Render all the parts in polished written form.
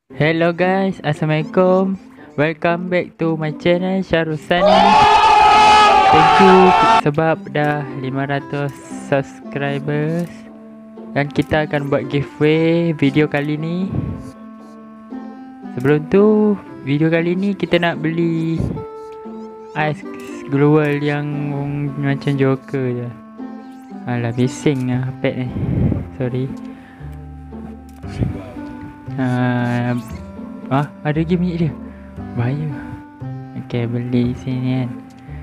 Hello guys, Assalamualaikum. Welcome back to my channel Syarul Sani. Thank you sebab dah 500 subscribers. Dan kita akan buat giveaway video kali ni. Sebelum tu, video kali ni kita nak beli ice glowal yang macam Joker je. Alah, bising lah pet ni. Sorry. Ada game ni dia. Bahaya. Okay, beli sini kan.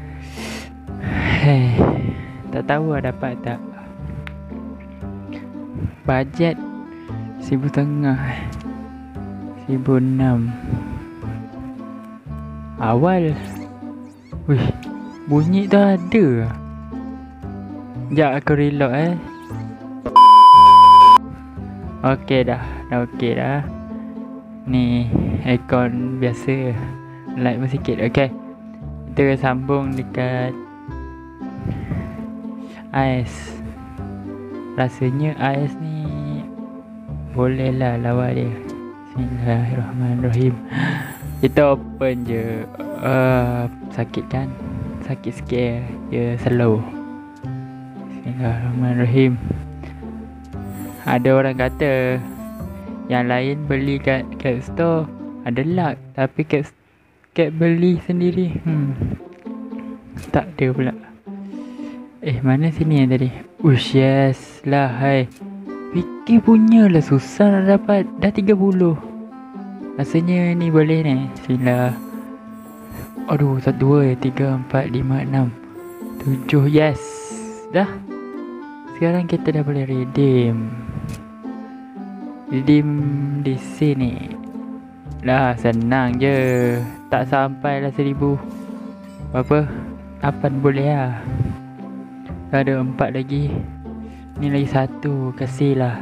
Tak tahu lah dapat tak. Bajet 1,500, 1,600 awal. Wih, bunyi tu ada. Sekejap aku reload Okay dah okay dah. Ni aircon biasa. Light pun sikit. Okay, kita sambung dekat ais. Rasanya ais ni boleh lah lawa dia. Bismillahirrahmanirrahim. Kita open je. Sakit kan? Sakit sikit dia slow. Bismillahirrahmanirrahim. Ada orang kata yang lain beli kat store ada luck, tapi kat beli sendiri tak ada pula. Mana sini yang tadi? Ush, yes lah. Hai, fikir punya lah susah nak dapat. Dah 30. Rasanya ni boleh ni. Bismillah. Aduh, 1, 2, 3, 4, 5, 6, 7. Yes. Dah. Sekarang kita dah boleh redeem di sini. Lah, senang je. Tak sampai lah 1,000. Berapa? 8 boleh lah. Ada 4 lagi. Ni lagi 1. Kasih lah.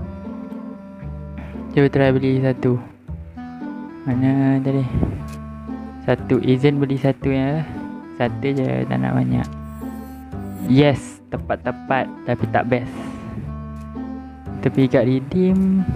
Cuba try beli 1. Mana tadi? 1. Izin beli 1 ya. 1 je, tak nak banyak. Yes, tepat-tepat. Tapi tak best. Kita pergi kat redeem.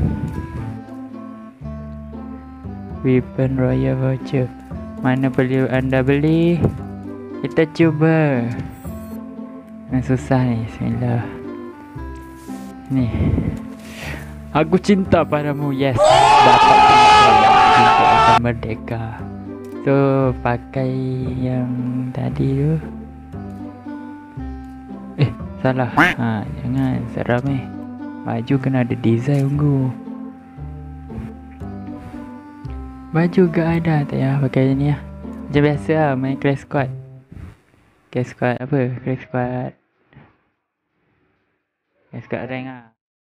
Weapon Royal Voucher. Mana perlu anda beli? Kita cuba. Susah ni. Bismillah. Ni. Aku cinta padamu. Yes. Dapat cinta akan merdeka. So, pakai yang tadi tu. Salah. Jangan. Seram baju kena ada design ungu. Baju gak ada. Tak payah pakai ni lah. Macam biasa lah main Crash Squad. Crash Squad apa? Crash Squad rank lah.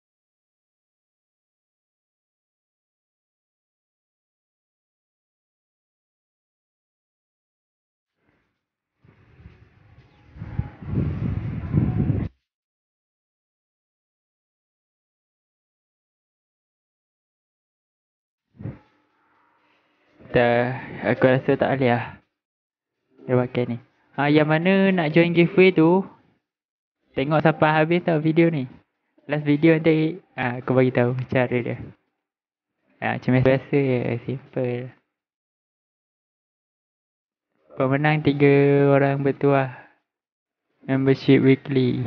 Aku rasa tak boleh lah dia pakai ni. Yang mana nak join giveaway tu, tengok sampai habis tau video ni. Last video nanti aku bagi tahu cara dia. Macam biasa je, simple. Pemenang 3 orang bertuah. Membership weekly.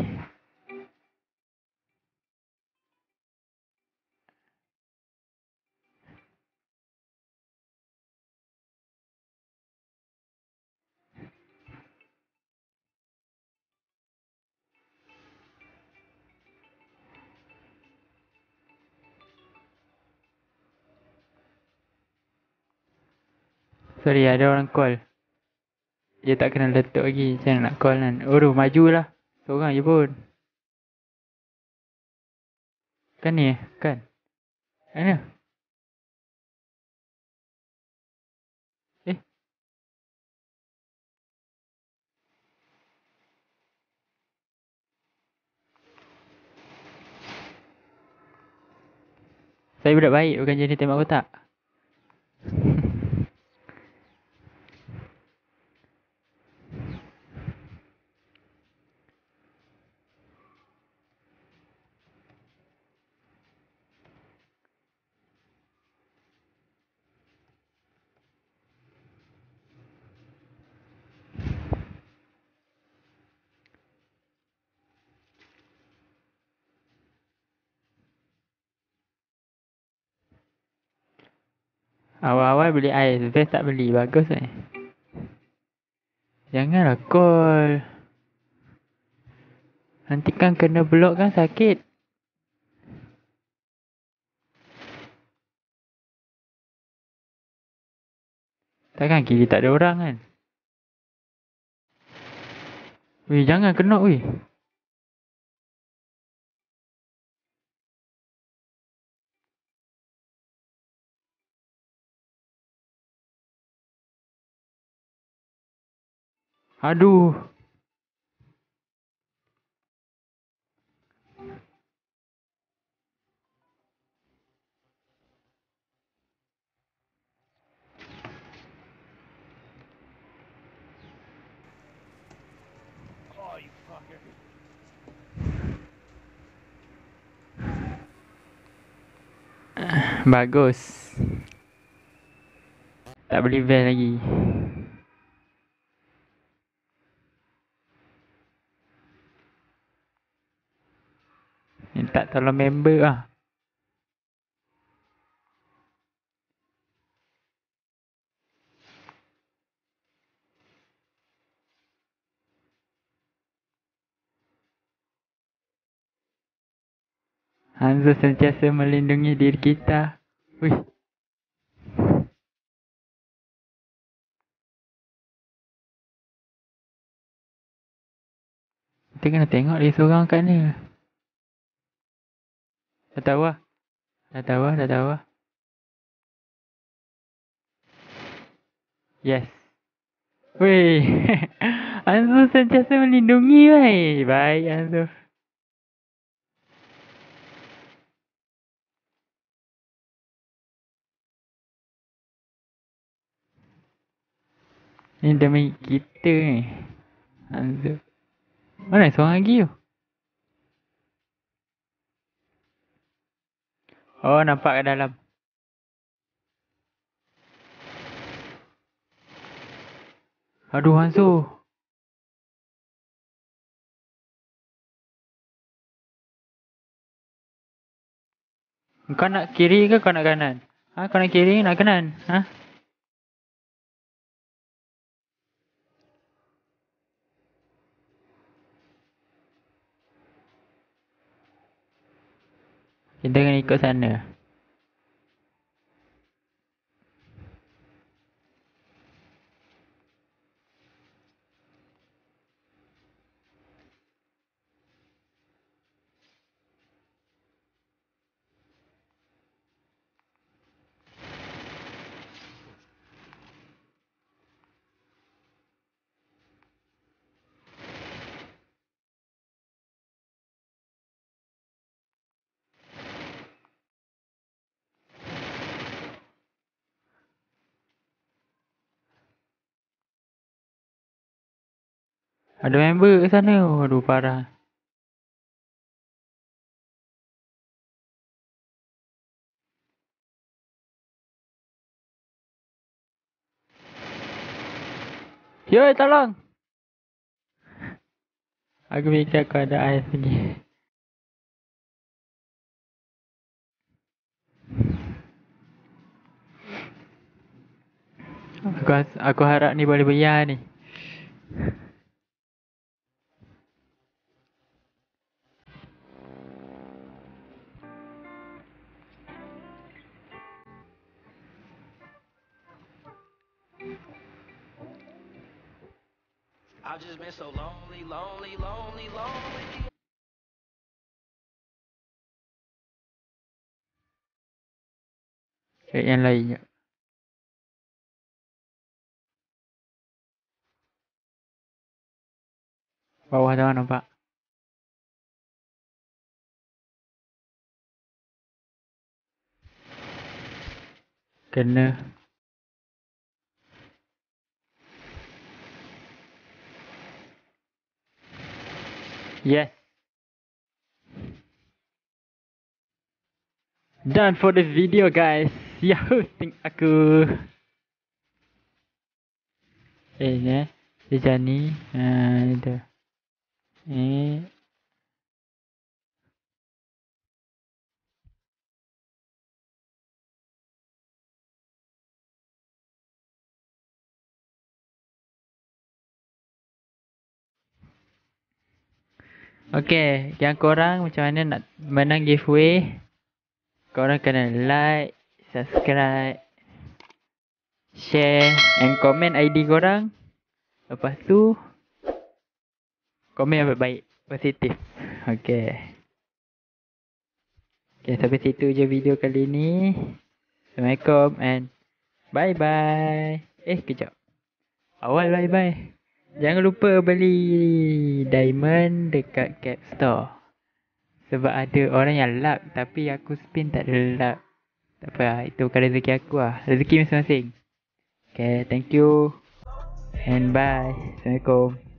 Sorry, ada orang call. Dia tak kena letup lagi. Macam nak call kan. Majulah. Seorang je pun. Kan ni kan? Mana? Saya budak baik, bukan jenis tembak kotak. Awal-awal beli ais, best tak beli. Bagus eh. Janganlah call. Nanti kan kena block kan sakit. Takkan kiri tak ada orang kan? Weh, jangan kena weh. Aduh. Bagus. Tak beli van lagi. Minta tolong member lah. Hanzo sentiasa melindungi diri kita. Wih. Kita kena tengok dia seorang kat ni. Dah tahu lah. Dah tahu lah, dah tahu lah. Yes. Weh. Hanzo sentiasa melindungi weh. Baik Hanzo. Ni demi kita ni. Hanzo. Mana seorang lagi tu? Oh, nampak kat dalam. Aduh, Hanzo. Kau nak kiri ke kau nak kanan? Ha, kau nak kiri nak kanan? Ha? Kita kena ikut sana. Ada member kat sana. Aduh, parah. Yo, tolong. Aku fikir aku ada ais lagi. Aku harap ni boleh bayar ni. I've just been so lonely, lonely, lonely, lonely. Cari yang lain je. Bawah tu nampak. Kena. Yes. Done for the video guys. Yahoo, think aku. Ni. Macam ni. Itu. Ni. Okay, yang korang macam mana nak menang giveaway? Korang kena like, subscribe, share and comment ID korang. Lepas tu komen yang baik, positif. Okay. Okay, sampai situ je video kali ni. Assalamualaikum and bye bye. Kejap. Awal bye bye. Jangan lupa beli diamond dekat Cap Store. Sebab ada orang yang luck tapi aku spin tak ada luck. Tak apa lah, itu bukan rezeki aku lah. Rezeki masing-masing. Okay, thank you and bye. Assalamualaikum.